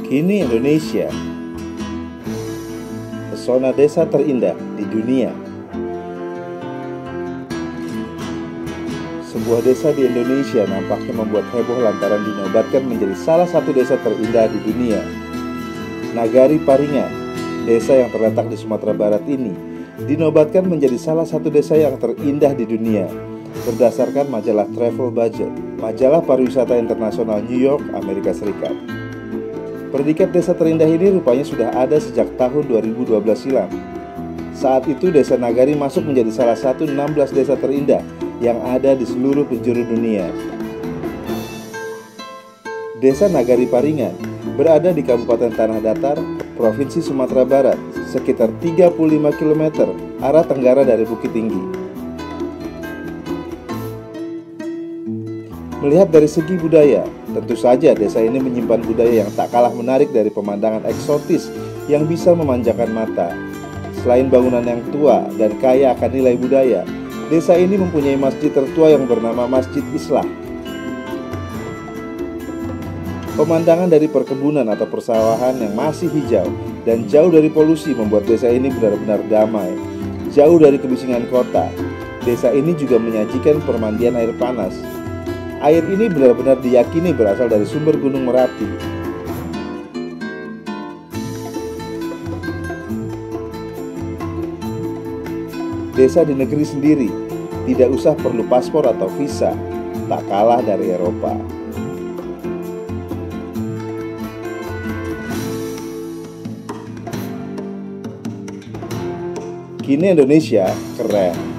Kini Indonesia, pesona desa terindah di dunia. Sebuah desa di Indonesia nampaknya membuat heboh lantaran dinobatkan menjadi salah satu desa terindah di dunia. Nagari Paringan, desa yang terletak di Sumatera Barat ini, dinobatkan menjadi salah satu desa yang terindah di dunia berdasarkan majalah Travel Budget, majalah pariwisata internasional New York, Amerika Serikat. Predikat desa terindah ini rupanya sudah ada sejak tahun 2012 silam. Saat itu desa Nagari masuk menjadi salah satu 16 desa terindah yang ada di seluruh penjuru dunia. Desa Nagari Paringan berada di Kabupaten Tanah Datar, Provinsi Sumatera Barat, sekitar 35 km arah tenggara dari Bukit Tinggi. Melihat dari segi budaya, tentu saja desa ini menyimpan budaya yang tak kalah menarik dari pemandangan eksotis yang bisa memanjakan mata. Selain bangunan yang tua dan kaya akan nilai budaya, desa ini mempunyai masjid tertua yang bernama Masjid Islah. Pemandangan dari perkebunan atau persawahan yang masih hijau dan jauh dari polusi membuat desa ini benar-benar damai. Jauh dari kebisingan kota, desa ini juga menyajikan permandian air panas. Air ini benar-benar diyakini berasal dari sumber Gunung Merapi. Desa di negeri sendiri tidak usah perlu paspor atau visa, tak kalah dari Eropa. Kini Indonesia keren.